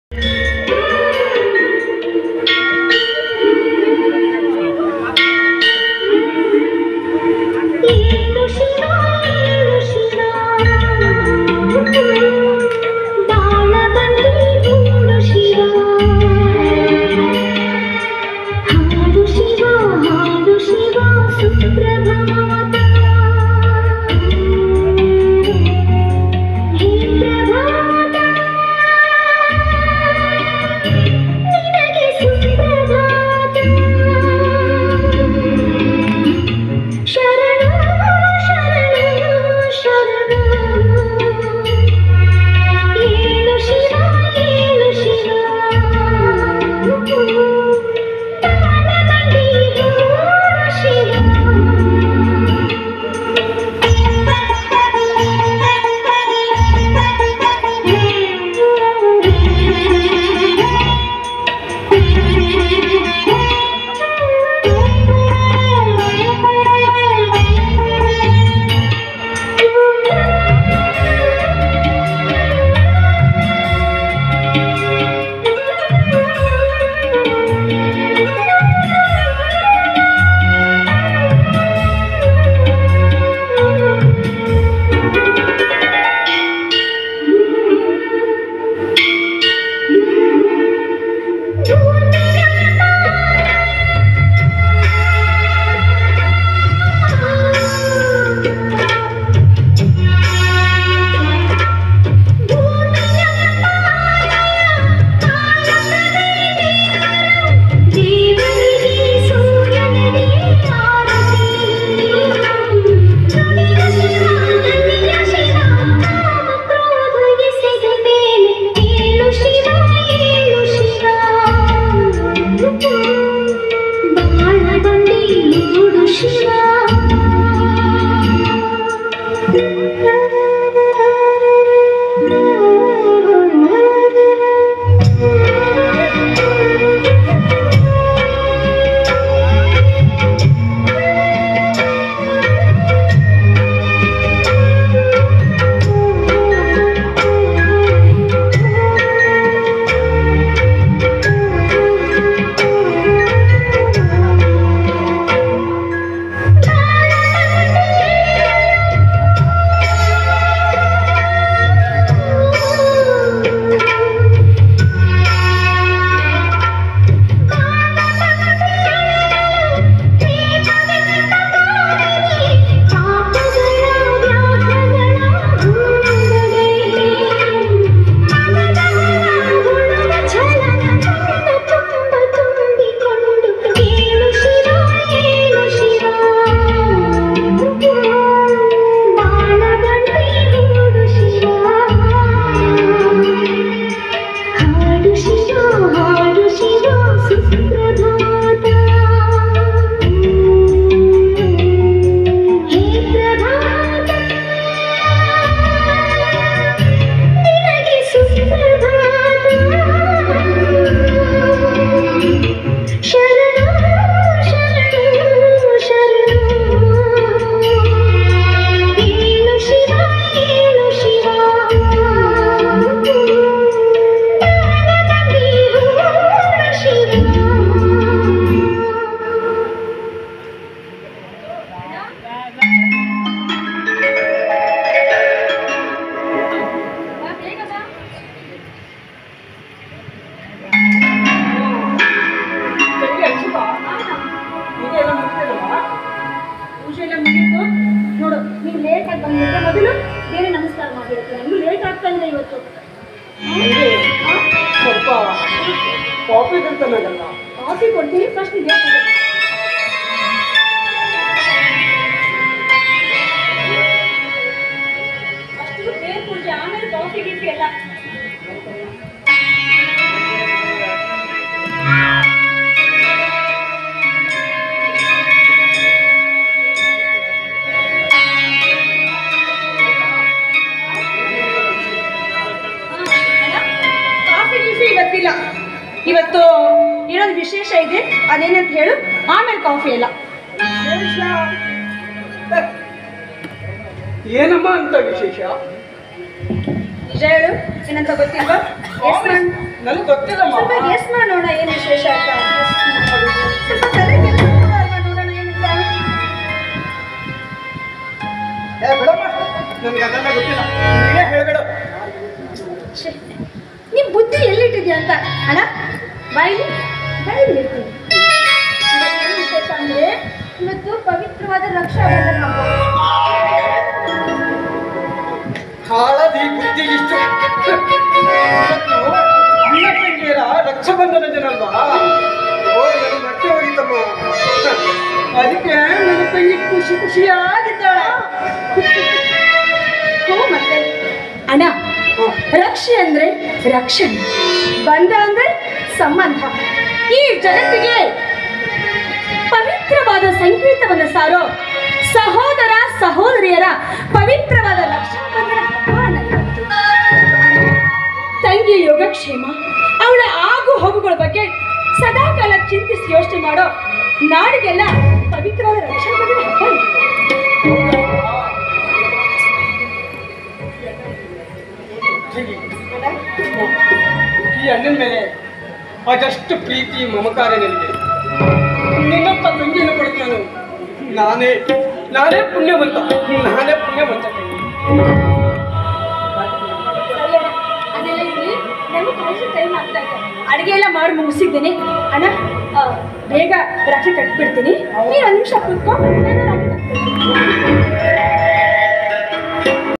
ಇವತ್ತು ಇರೋದು ವಿಶೇಷ ಇದೆ, ಅದೇನಂತ ಹೇಳು, ಆಮೇಲೆ ಕಾಫಿ ಎಲ್ಲ. ಏನಮ್ಮ ಅಂತ ವಿಶೇಷ? ನಿಜ ಹೇಳು, ಏನಂತ ಗೊತ್ತಿಲ್ವಾ? ನನಗೆ ಗೊತ್ತಿಲ್ಲಮ್ಮ. ಸ್ವಲ್ಪ ಗೆಸ್ ಮಾಡೋಣ ಏನು ವಿಶೇಷ ಅಂತ. ಸ್ವಲ್ಪ ತಲೆ ಕೆಲಸ ನೋಡೋಣ ಏನಿಲ್ಲ. ಬಿಡಮ್ಮ, ನನಗೆ ಅದೆಲ್ಲ ಗೊತ್ತಿಲ್ಲ, ನೀನೇ ಹೇಳ್ಬೇಡ. ನಿಮ್ ಬುದ್ಧಿ ಎಲ್ಲಿಟ್ಟಿದ್ಯಾ ಅಂತ ಅಣ್ಣ ಬಾಯಿಲಿ ಇರ್ತೀನಿ. ಏನು ವಿಶೇಷ ಅಂದ್ರೆ ಇವತ್ತು ಪವಿತ್ರವಾದ ರಕ್ಷಾಬಂಧನ ಹಬ್ಬ. ಹಾಳದಿ ಬುದ್ಧಿ ಇಷ್ಟು. ಅಣ್ಣ ತಂಗಿಯರ ರಕ್ಷಾಬಂಧನ ದಿನ ಅಲ್ವಾ? ಓ, ನನಗೆ ಮತ್ತೆ ಹೋಗಿತ್ತಮ್ಮ. ಅದಕ್ಕೆ ನನ್ನ ತಂಗಿ ಖುಷಿಯಾಗಿದ್ದಾಳ. ಮತ್ತೆ ಅಣ್ಣ, ರಕ್ಷೆ ಅಂದ್ರೆ ರಕ್ಷಣೆ, ಬಂಧ ಅಂದ್ರೆ ಸಂಬಂಧ. ಈ ಜಗತ್ತಿಗೆ ಪವಿತ್ರವಾದ ಸಂಕೇತವನ್ನು ಸಾರೋ ಸಹೋದರ ಸಹೋದರಿಯರ ಪವಿತ್ರವಾದ ರಕ್ಷಾಬಂಧನ ಹಬ್ಬ. ತಂಗಿ ಯೋಗಕ್ಷೇಮ, ಅವಳ ಆಗು ಹೋಗುಗಳ ಬಗ್ಗೆ ಸದಾಕಾಲ ಚಿಂತಿಸಿ ಯೋಚನೆ ಮಾಡೋ ನಾಡಿಗೆಲ್ಲ ಪವಿತ್ರವಾದ ರಕ್ಷಾಬಂಧನ ಹಬ್ಬ. ಈ ಅಣ್ಣನ ಮೇಲೆ ಅದಷ್ಟು ಪ್ರೀತಿ ಮಮಕಾರ ನನಗೆ. ನಿನ್ನಪ್ಪ ತಂಗಿಯನ್ನು ಪಡೆದು ನಾನೇ ಪುಣ್ಯವಂತ. ಅದೆಲ್ಲ ಇರಲಿ, ನಮಗೆ ಕಾಲೇಜ್ ಟೈಮ್ ಆಗ್ತಾ ಇದೆ. ಅಡುಗೆ ಎಲ್ಲ ಮಾಡಿ ಮುಗಿಸಿದ್ದೀನಿ ಅಣ್ಣ. ಬೇಗ ರಾತ್ರಿ ಕಟ್ಬಿಡ್ತೀನಿ. ನೀನು ಒಂದು ನಿಮಿಷ ಕೂತ್ಕೊಂಡು ನಾನು ರಾತ್ರಿ ಕಟ್ಬಿಡ್ತೀನಿ.